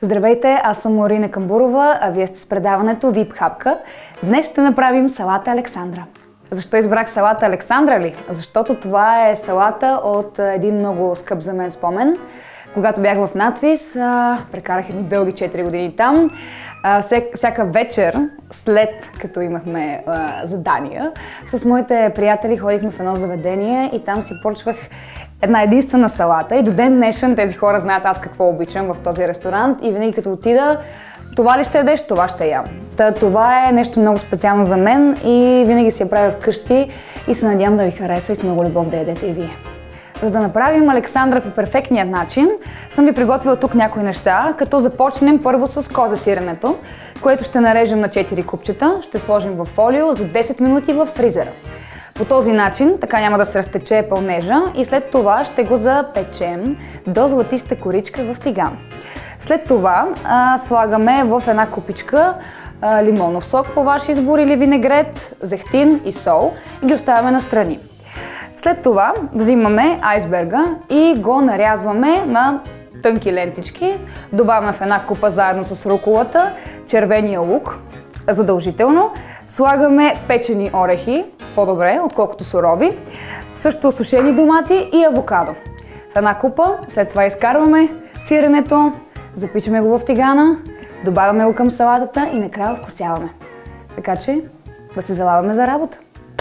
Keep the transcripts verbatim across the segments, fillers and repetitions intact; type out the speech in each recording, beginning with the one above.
Здравейте, аз съм Марина Камбурова, а вие сте с предаването вип хапка. Днес ще направим салата Александра. Защо избрах салата Александра ли? Защото това е салата от един много скъп за мен спомен. Когато бях в надвис, прекарах едни дълги четири години там. Всяка вечер, след като имахме а, задания, с моите приятели ходихме в едно заведение и там си поръчвах една единствена салата. И до ден днешен тези хора знаят аз какво обичам в този ресторант и винаги като отида, това ли ще ядеш, това ще ям. Та, това е нещо много специално за мен и винаги си я правя вкъщи и се надявам да ви хареса и с много любов да ядете и вие. За да направим Александра по перфектният начин, съм ви приготвила тук някои неща, като започнем първо с козе сиренето, което ще нарежем на четири купчета, ще сложим в фолио за десет минути в фризера. По този начин така няма да се разтече пълнежа и след това ще го запечем до златиста коричка в тиган. След това а, слагаме в една купичка а, лимонов сок по ваш избор или винегрет, зехтин и сол и ги оставяме настрани. След това взимаме айсберга и го нарязваме на тънки лентички. Добавяме в една купа заедно с руколата, червения лук, задължително. Слагаме печени орехи, по-добре, отколкото сурови. Също сушени домати и авокадо. В една купа, след това изкарваме сиренето, запичаме го в тигана, добавяме го към салатата и накрая вкусяваме. Така че да се залаваме за работа.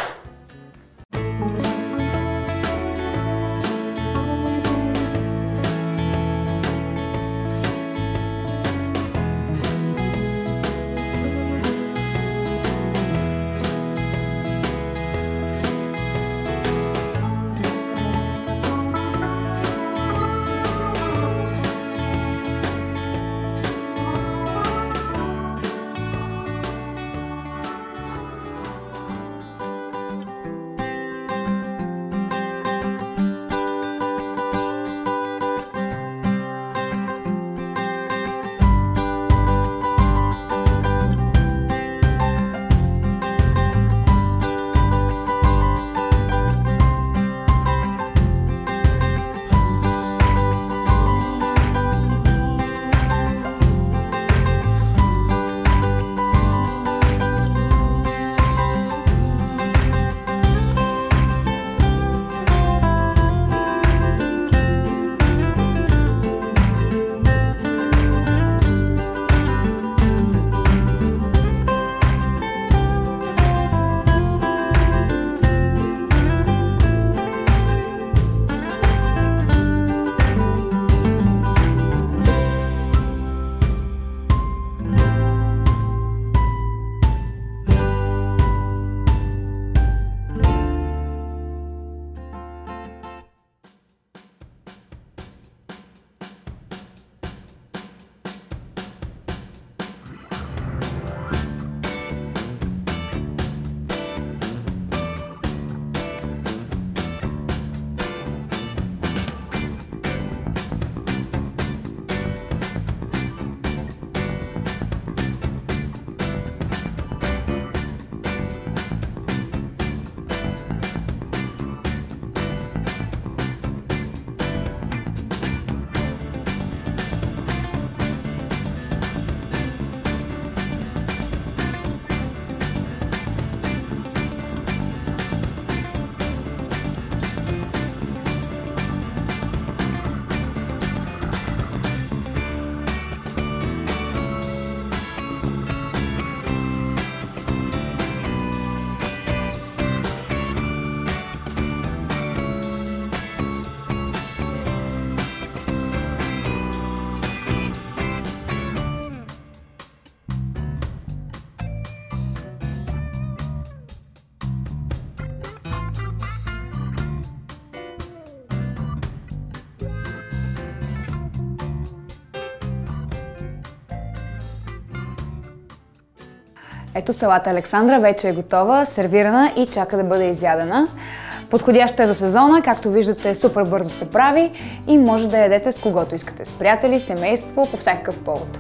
Ето салата Александра вече е готова, сервирана и чака да бъде изядена. Подходяща е за сезона, както виждате супер бързо се прави и може да ядете с когото искате, с приятели, семейство, по всякакъв повод.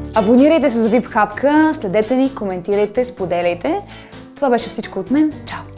Абонирайте се за вип хапка, следете ни, коментирайте, споделяйте. Това беше всичко от мен. Чао!